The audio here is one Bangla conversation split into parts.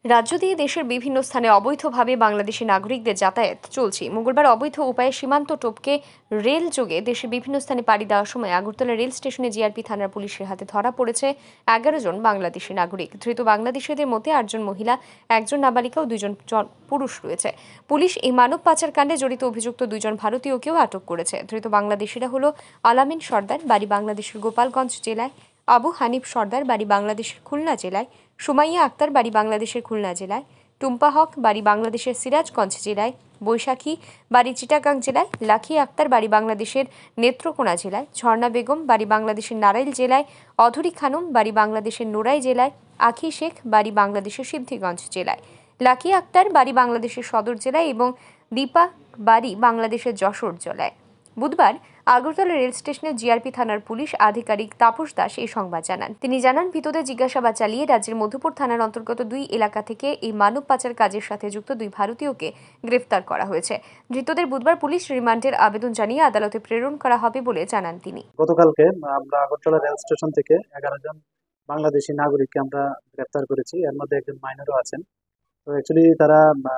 রাজ্য দিয়ে দেশের বিভিন্ন স্থানে অবৈধভাবে বাংলাদেশি নাগরিকদের যাতায়াত চলছে। মঙ্গলবার অবৈধ উপায়ে সীমান্ত টপকে রেল যোগে দেশের বিভিন্ন স্থানে পাড়ি দেওয়ার সময় আগরতলা রেল স্টেশনে জিআরপি থানার পুলিশের হাতে ধরা পড়েছে 11 জন বাংলাদেশি নাগরিক। ধৃত বাংলাদেশিদের মধ্যে 8 জন মহিলা, 1 জন নাবালিকা ও 2 জন পুরুষ রয়েছে। পুলিশ এই মানব পাচার কাণ্ডে জড়িত অভিযুক্ত 2 জন ভারতীয়কেও আটক করেছে। ধৃত বাংলাদেশিরা হলো আলামিন সর্দার, বাড়ি বাংলাদেশের গোপালগঞ্জ জেলায়; আবু হানিফ সর্দার, বাড়ি বাংলাদেশের খুলনা জেলায়; সুমাইয়া আক্তার, বাড়ি বাংলাদেশের খুলনা জেলায়; টুম্পা হক, বাড়ি বাংলাদেশের সিরাজগঞ্জ জেলায়; বৈশাখী, বাড়ি চিটাগাং জেলায়; লাখি আক্তার, বাড়ি বাংলাদেশের নেত্রকোনা জেলায়; ঝর্ণা বেগম, বাড়ি বাংলাদেশের নারাইল জেলায়; অধুরী খানম, বাড়ি বাংলাদেশের নোরাই জেলায়; আখি শেখ, বাড়ি বাংলাদেশের সিদ্ধিগঞ্জ জেলায়; লাকি আক্তার, বাড়ি বাংলাদেশের সদর জেলায় এবং দীপা, বাড়ি বাংলাদেশের যশোর জেলায়। বুধবার আগরতলা রেল স্টেশনে জিআরপি থানার পুলিশ আধিকারিক তাপস দাস এই সংবাদ জানান। তিনি জানান, ভিতরে জিজ্ঞাসাবাদ চালিয়ে রাজ্যের মধুপুর থানার অন্তর্গত 2 এলাকা থেকে এই মানব পাচার কাজের সাথে যুক্ত 2 ভারতীয়কে গ্রেফতার করা হয়েছে। ধৃতদের বুধবার পুলিশ রিমান্ডের আবেদন জানিয়ে আদালতে প্রেরণ করা হবে বলে জানান তিনি। গতকালকে আমরা আগরতলা রেল স্টেশন থেকে 11 জন বাংলাদেশি নাগরিককে আমরা গ্রেফতার করেছি। এর মধ্যে একজন মাইনরও আছেন। তো অ্যাকচুয়ালি তারা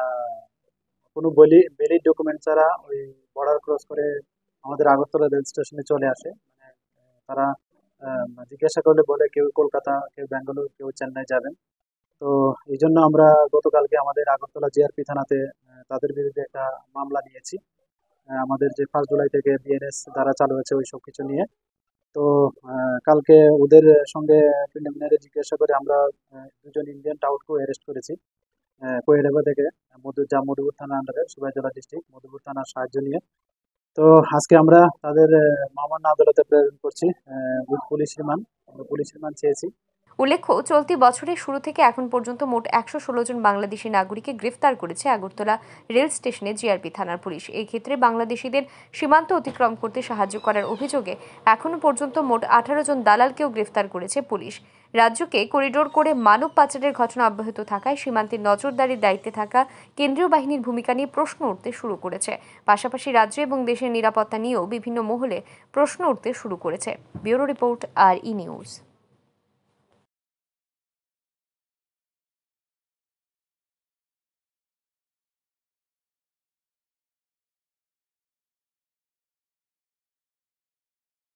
কোনো ভ্যালিড ডকুমেন্ট ছাড়া ওই বর্ডার ক্রস করে আমাদের আগরতলা রেল স্টেশনে চলে আসে। মানে তারা জিজ্ঞাসা করলে বলে কেউ কলকাতা, কেউ বেঙ্গালুরু, কেউ চেন্নাই যাবেন। তো এই জন্য আমরা গতকালকে আমাদের আগরতলা জিআরপি থানাতে তাদের বিরুদ্ধে একটা মামলা নিয়েছি। আমাদের যে 1 জুলাই থেকে বিএনএস দ্বারা চালু হয়েছে ওই সব কিছু নিয়ে। তো কালকে ওদের সঙ্গে প্রিলিমিনারি জিজ্ঞাসা করে আমরা 2 জন ইন্ডিয়ান টাউটকে অ্যারেস্ট করেছি কোয়েডাবা থেকে, মধুপুর থানার আন্ডারে, সুবাইজলা ডিস্ট্রিক্ট মধুপুর থানার সাহায্য নিয়ে। তো আজকে আমরা তাদের মহামান্য আদালতে প্রেরণ করছি পুলিশ রিমান্ড চেয়েছি। উল্লেখ্য, চলতি বছরের শুরু থেকে এখন পর্যন্ত মোট 116 জন বাংলাদেশি নাগরিককে গ্রেফতার করেছে আগরতলা রেল স্টেশনে জিআরপি থানার পুলিশ। এই ক্ষেত্রে বাংলাদেশিদের সীমান্ত অতিক্রম করতে সাহায্য করার অভিযোগে এখনো পর্যন্ত মোট 18 জন দালালকেও গ্রেফতার করেছে পুলিশ। রাজ্যকে করিডোর করে মানব পাচারের ঘটনা অব্যাহত থাকায় সীমান্তে নজরদারির দায়িত্বে থাকা কেন্দ্রীয় বাহিনীর ভূমিকা নিয়ে প্রশ্ন উঠতে শুরু করেছে। পাশাপাশি রাজ্য এবং দেশের নিরাপত্তা নিয়েও বিভিন্ন মহলে প্রশ্ন উঠতে শুরু করেছে। ব্যুরো রিপোর্ট, আর ই নিউজ।